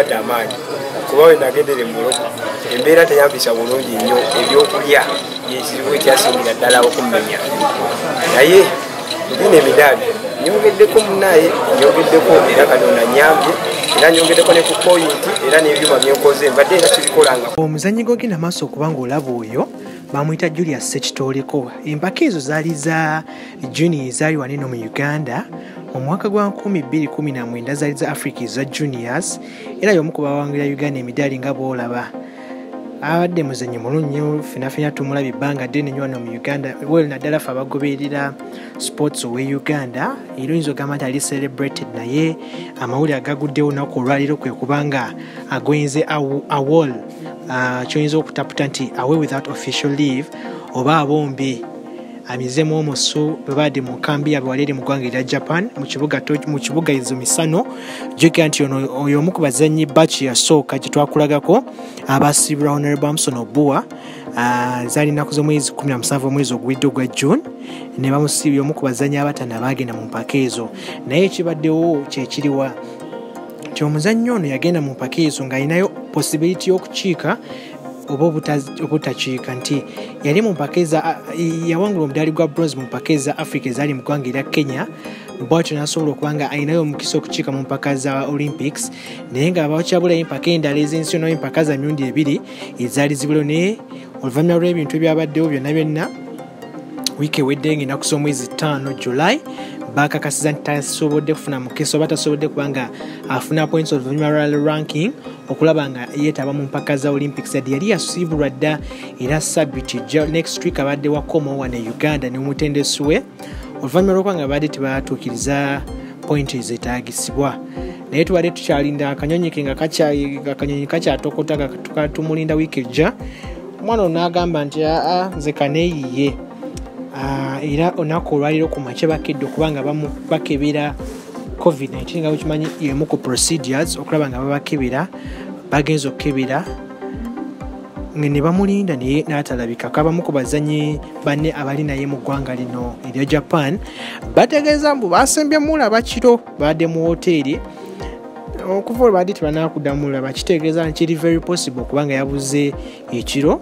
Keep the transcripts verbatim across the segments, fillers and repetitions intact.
nkwata amaanyi kuba we nagendere muloko embeera teyambisa bulungi nnyo ebyokulya yekiriwo ekyasingira ddala okummenya naye ndina emidaali nyongeddeko munaye nyongeddeko era Katonda nyambye era nyongeddeko ne ku pointi era n'ebyuma byenkoze mbadde era tubikolanga. Omuzannyi gwogenda maaso okuba ng'olaba oyo bamuyita Julius Ssekitoleko. Empaka ezo zaali za junior zaali wano eno mu Uganda mu mwaka gwa nkumi bbiri kumi na mwenda zaali za Africa eza juniors era y'omu ku bawangulira Uganda emidaali nga bw'olaba. Abadde muzannyi mulungi fena fena tumulabye ebbanga ddene nnyo wano mu Uganda well naddala ffe abagoberera sports owe Uganda era oyinza ogamba nti ali celebrated naye amawulire agaguddewo olunaku olwaleero kwe kubanga agwenze awol ky'oyinza okutaputa nti away without official leave oba abombi amizemu omusu bwe baadde mu nkambi yaabwe wali eri mu ggwanga erya Japan mu kibuga mu kibuga Izumisano jjukira nti ono oyo omu ku bazannyi batch yasooka gye twakulagako abasibirwa Honorable Amson Obua zaali nnaku z'omwezi kumi na musanvu omwezi oguwedde ogwa June ne bamusibya omu ku bazannyi abatana baagenda mu mpaka ezo naye ekibaddewo kyekiriwa ky'omuzannyi ono yagenda mu mpaka ezo ng'alinayo possibility y'okukiika oba obutakiika nti yali mu mpaka eza yawangula omudaali gwa bronze mu mpaka eza Africa ezaali mu ggwanga erya Kenya bwatyo n'asobola okuba nga alinayo omukisa okukiika mu mpaka za Olympics naye nga bakyabulayo empaka endala ez'ensi yonna empaka za mirundi ebiri ezaali zibulayo naye oluvannyuma lw'ebintu ebyabaddewo byonna byonna wiiki ewedde ng'ennaku z'omwezi ttaano July bakakasiza nti tasobodde kufuna mukisa oba tasobodde kubanga afuna points oluvannyuma lwa ranking okulaba nga yeetaba mu mpaka za Olympics yadde yali yasiibulwa dda era sabiti next week abadde wakoma wane Uganda ne omutendesi we oluvannyuma lw'okuba nga badde tebatuukiriza point zetaagisibwa naye tubadde tukyalinda akanyonyi ke nga akanyonyi kakyatokota tukatumulinda wiiki ejja omwana ono n'agamba nti aa nze kaneeyiye era olunaku olwaliro ku makya bakedde okubanga bakebera covid nineteen nga wekimanyi yemu ku procedures okulaba nga babakebera bagenza okukebera ne bamulinda naye n'atalabika kabamu ku bazannyi banne abali naye mu ggwanga lino erya Japan bategeeza mbu basembye mulaba kiro badde mu hoteeri okuva olwo badde tebanakudamulaba kitegeeza nti kiri very possible okubanga yabuze ekiro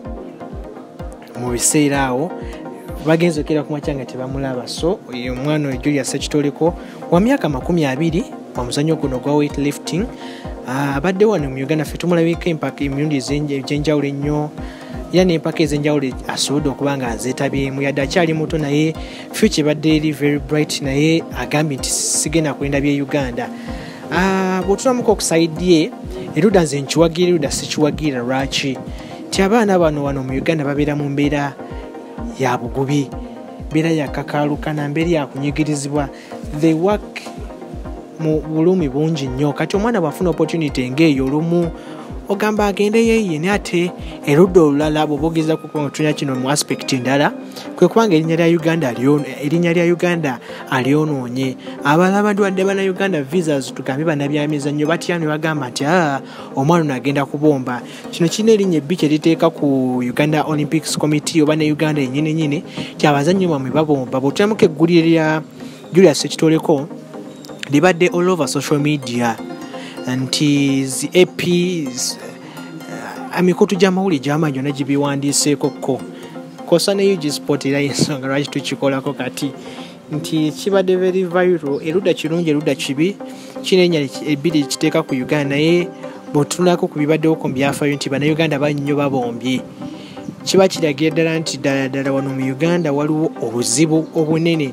mu biseera awo bagenze okera ku makya nga tebamulaba so omwana oyo Julius Ssekitoleko wa myaka makumi abiri wa muzannyo guno gwa weightlifting abadde wano mu Uganda ffe tumulabika empaka emirundi egy'enjawulo ennyo era n'empaka ez'enjawulo asobodde okuba nga azeetabyemu yadde akyali muto naye future ebadde eri very bright naye agambye nti sigenda kwenda bye Uganda bw'otulamuka okusaidye erudda nze nkiwagira erudda sikiwagira lwaki nti abaana bano wano mu Uganda babeera mu mbeera ya bugubi mbeera yakakaalukana mbeera yakunyigirizibwa they work mu bulumi bungi nnyo kati omwana bw'afuna opportunity ng'eyo olumu ogamba agende yeeye ne ate erudda olulala bw'obogeza kukontuna kino mu aspect endala kwe kubanga erinnya lya Uganda erinnya lya Uganda alyonoonye abalala badwadde bana Uganda visas tugambe banabyamizannyo batya ne bagamba nti aa omwana ono agenda kubomba kino kirina erinnya ebbi kye liteeka ku Uganda Olympics Committee oba ne Uganda yennyini nyini ti abazannyi bamwe babomba bw'otulamuka eggulire lya Julius Ssekitoleko libadde all over social media nti zi A P amikutu gy'amawulire gy'amaanyi yonna gibiwandiiseeko ko kosa ne U G Sport era y'ensonga lwaki tukikolako kati nti kibadde very viral erudda kirungi erudda kibi kinenya ebbiri kiteeka ku Uganda naye bw'otunulako ku bibaddewo ku byafaayo nti bannayuganda bannyo babombye kiba kiragira ddala nti ddala ddala wano mu Uganda waliwo obuzibu obunene.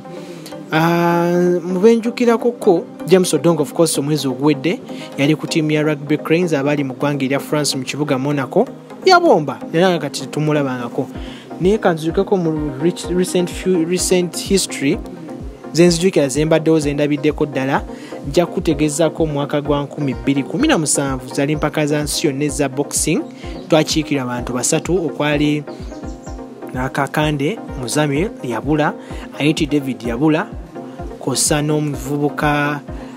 mu benjukirako ko James Odongo of course omwezi oguwedde yali ku tiimu ya Rugby Cranes abali mu ggwanga erya France mu kibuga Monaco yabomba era kati tumulabangako naye kanzirikeko mu recent few, recent history zenzijukira zembaddewo zendabiddeko ddala nja kutegezaako omwaka gwa nkumi bbiri kumi na musanvu zali mpaka za nsi yonna eza boxing twakiikira abantu basatu okwali Kakande Muzamil yabula Ayiti David yabula kosa n'omuvubuka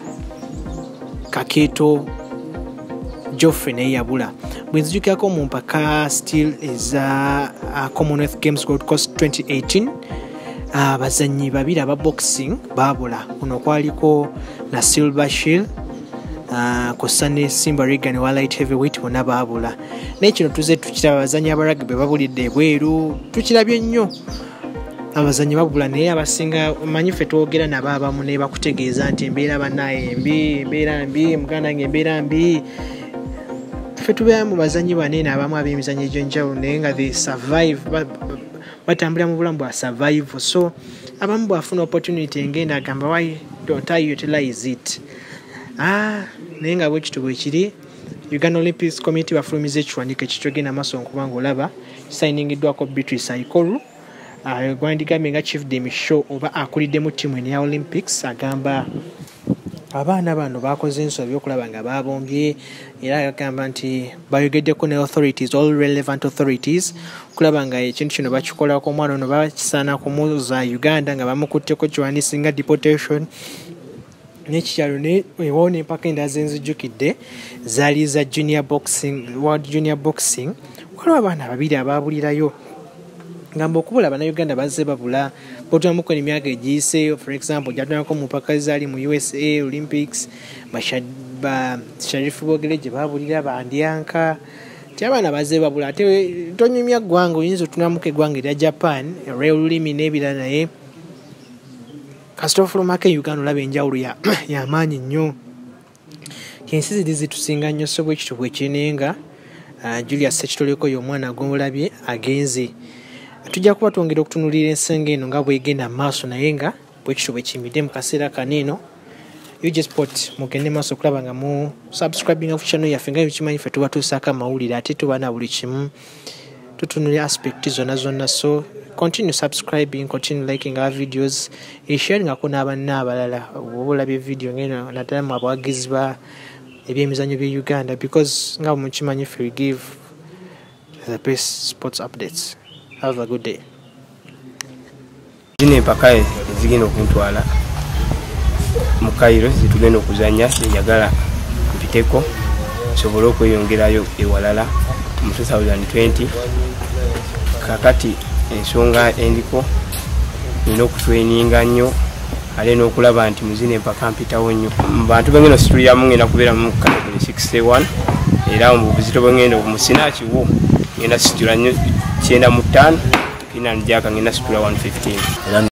Kaketo Geoffrey naye yabula bwenzijukirako mu mpaka still eza uh, Commonwealth Games Gold Coast twenty eighteen abazannyi uh, babiri aba boxing babula kuno kwaliko na Silver Shield uh, kosa ne Simba Regan wa light heavyweight bonna baabula naye kino tuze tukiraba abazanyi abaragbe babulidde ebweru tukirabye nnyo abazanyi babula naye abasinga manyi ffe twogera nabo abamu ne bakutegeeza nti embeera bannaye embi embeera mbi muganda wange embeera mbi ffe tubeera mu bazanyi banene abamu ab'emizanyo egy'enjawulo naye nga they survive batambulira mu bulamu bwa survival so abamu bwafuna opportunity engenda agamba why don't I utilize it ah naye nga bwekito bwe kiri Uganda Olympics Committee bafulumiza ekiwandiiko ekitogenda maaso nkubanga olaba kisayiningiddwako Beatrice Aikolu gwandigambye nga Chief Demisho oba akuliddemu ttiimu eno ya Olympics agamba abaana bano bakoze ensobi okulaba nga babombye era agamba nti bayogeddeko ne authorities all relevant authorities okulaba nga ekintu kino bakikolako omwana ono bakisaana kumuza Uganda nga bamukutteko kiwandiisi nga deportation n'ekikyalo ewone empaka endala zenzijjukidde zaali za junior boxing world junior boxing waliwo abaana babiri ababulirayo ngamba okubula bannayuganda bazze babula botunamuko emyaka egiyise for example jatunako mu mpaka zaali mu U S A Olympics ba Sharifu Bogere gye babulira bandyanka ti abaana bazze babula ate tonyumya ggwanga oyinza otunamuko eggwanga erya Japan olulimi n'ebirala naye kasita ofulumako Uganda olaba enjawulo y'amaanyi nnyo ensi ziri zitusinga nnyo so bwekito bwekiri Julius Sekitoleko y'omwana gw'omulabye agenze tujja kuba twongera okutunulira ensonga eno nga bwegenda maaso naye nga bwekito bwekiyimiridde mu kaseera kaneno U J Sport mugende maaso okulaba nga mu subscribing ku channel yaffe nga mukimanyi ffe tuba tusaako amawulire ate tuba na buli kimu tutunulira aspect zonna zonna so continue subscribing continue liking our videos e sharing ako n'abanna abalala oba olabye video ngeno naddala mu abawagizi ba ebyemizannyo bya Uganda because nga mukimanyi ffe we give the best sports updates. Have a good day. Zine empaka ezigenda okuntwala mu Cairo zitugenda okuzanya njagala mpiteko nsobole okweyongerayo ewalala mu two thousand twenty kakati ensonga endiko nina okutraininga nnyo ale n'okulaba nti muzine empaka mpitawo nnyo mu bantu bengeno situliramu ngenda kubeera mu category sixty-one era mu buzito bwengenda omusinakiwo ngenda situla nnyo kyenda mu ttaano kina njaka ngenda situla one fifteen.